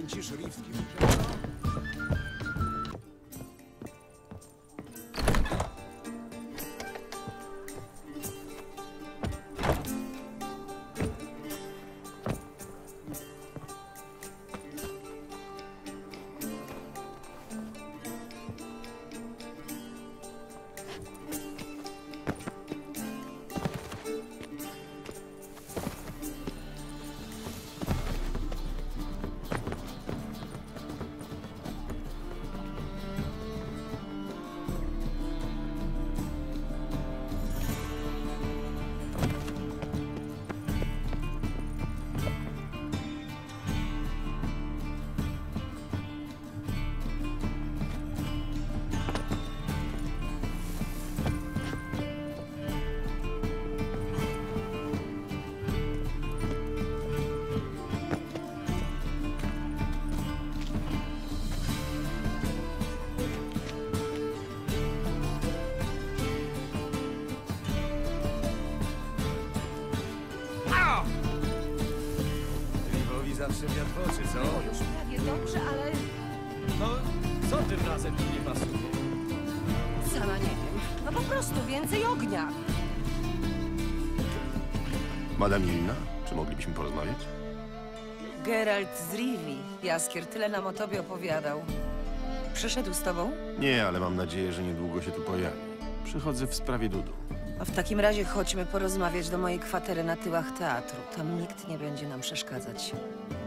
Kręcisz rifki. Zawsze wiatr w oczy, co? No już prawie dobrze, ale No, co tym razem ci nie pasuje? sama nie wiem. No po prostu więcej ognia. Madame Jelina, czy moglibyśmy porozmawiać? Geralt z Rivii. Jaskier tyle nam o tobie opowiadał. Przyszedł z tobą? Nie, ale mam nadzieję, że niedługo się tu pojawi. Przychodzę w sprawie Dudu. A w takim razie chodźmy porozmawiać do mojej kwatery na tyłach teatru. Tam nikt nie będzie nam przeszkadzać.